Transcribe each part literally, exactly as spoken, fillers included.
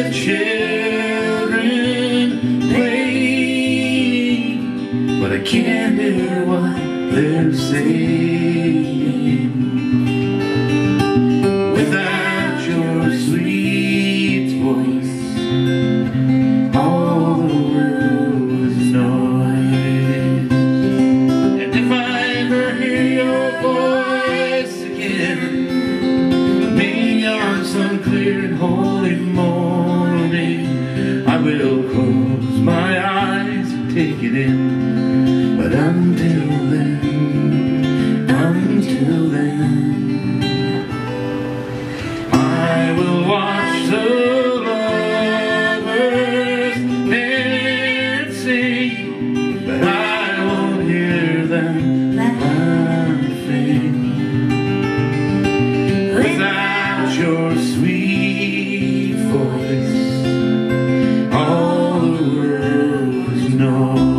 the children playing, but I can't hear what they're saying. Without your sweet voice, all the world is noise. And if I ever hear your voice again, maybe on some clear and holy morning, I will close my eyes and take it in. But until then, until then, I will watch the lovers dancing, but I won't hear them laughing. Without your sweet voice, all the world is noise.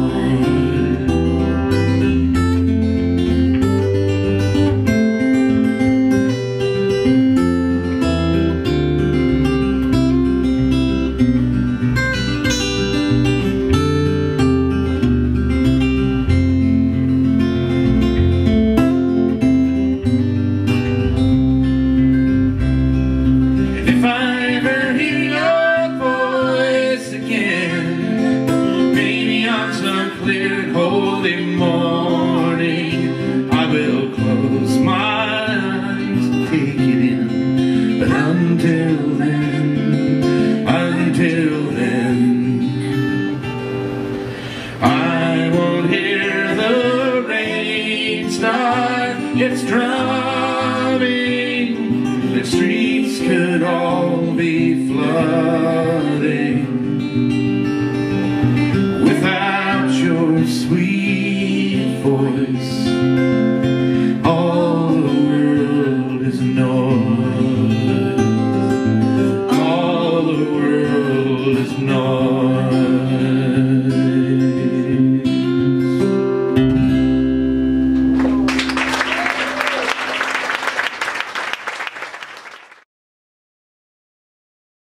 If I ever hear your voice again, maybe on some clear and holy morning, I will close my eyes and take it in. But until then, until then, I won't hear the rain start its drumming. The streets could all be flooding. Without your sweet voice, all the world is noise. All the world is noise.